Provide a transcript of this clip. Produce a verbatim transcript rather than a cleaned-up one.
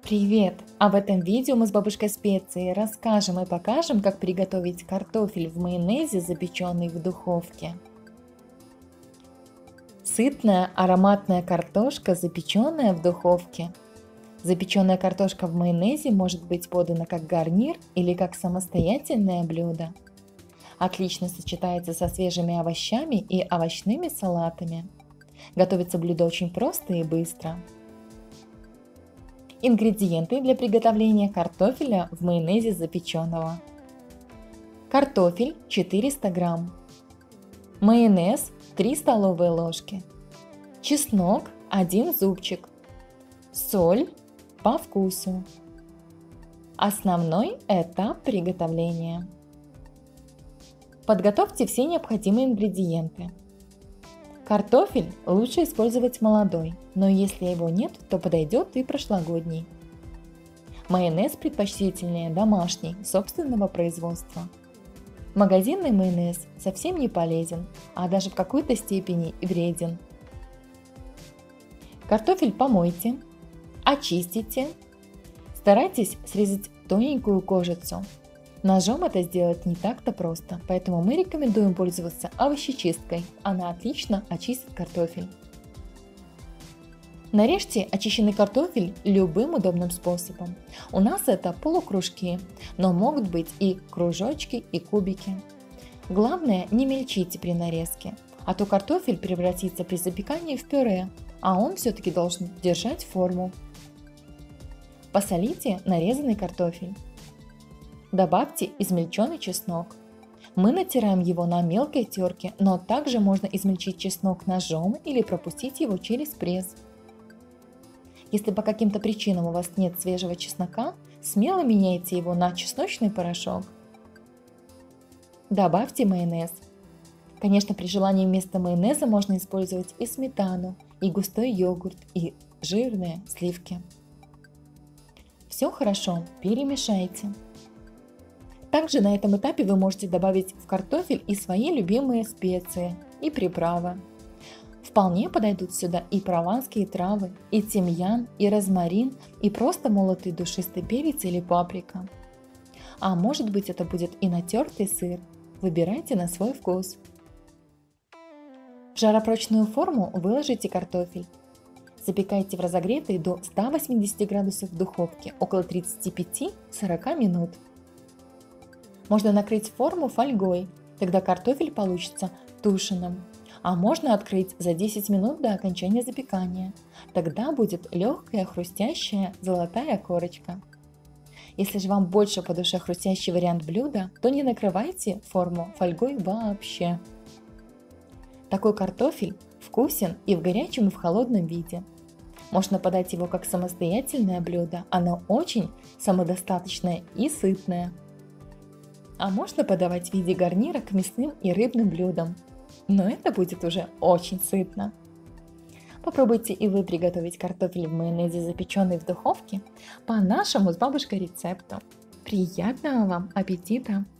Привет! А в этом видео мы с бабушкой Специей расскажем и покажем, как приготовить картофель в майонезе, запеченный в духовке. Сытная ароматная картошка, запеченная в духовке. Запеченная картошка в майонезе может быть подана как гарнир или как самостоятельное блюдо. Отлично сочетается со свежими овощами и овощными салатами. Готовится блюдо очень просто и быстро. Ингредиенты для приготовления картофеля в майонезе запеченного. Картофель четыреста грамм. Майонез три столовые ложки. Чеснок один зубчик. Соль по вкусу. Основной этап приготовления. Подготовьте все необходимые ингредиенты. Картофель лучше использовать молодой, но если его нет, то подойдет и прошлогодний. Майонез предпочтительнее домашний, собственного производства. Магазинный майонез совсем не полезен, а даже в какой-то степени вреден. Картофель помойте, очистите. Старайтесь срезать тоненькую кожицу. Ножом это сделать не так-то просто, поэтому мы рекомендуем пользоваться овощечисткой. Она отлично очистит картофель. Нарежьте очищенный картофель любым удобным способом. У нас это полукружки, но могут быть и кружочки, и кубики. Главное, не мельчите при нарезке, а то картофель превратится при запекании в пюре, а он все-таки должен держать форму. Посолите нарезанный картофель. Добавьте измельченный чеснок. Мы натираем его на мелкой терке, но также можно измельчить чеснок ножом или пропустить его через пресс. Если по каким-то причинам у вас нет свежего чеснока, смело меняйте его на чесночный порошок. Добавьте майонез. Конечно, при желании вместо майонеза можно использовать и сметану, и густой йогурт, и жирные сливки. Все хорошо перемешайте. Также на этом этапе вы можете добавить в картофель и свои любимые специи и приправы. Вполне подойдут сюда и прованские травы, и тимьян, и розмарин, и просто молотый душистый перец или паприка. А может быть, это будет и натертый сыр. Выбирайте на свой вкус. В жаропрочную форму выложите картофель. Запекайте в разогретой до ста восьмидесяти градусов духовке около тридцати пяти — сорока минут. Можно накрыть форму фольгой, тогда картофель получится тушеным. А можно открыть за десять минут до окончания запекания. Тогда будет легкая, хрустящая золотая корочка. Если же вам больше по душе хрустящий вариант блюда, то не накрывайте форму фольгой вообще. Такой картофель вкусен и в горячем, и в холодном виде. Можно подать его как самостоятельное блюдо, оно очень самодостаточное и сытное. А можно подавать в виде гарнира к мясным и рыбным блюдам. Но это будет уже очень сытно. Попробуйте и вы приготовить картофель в майонезе, запеченный в духовке, по нашему с бабушкой рецепту. Приятного вам аппетита!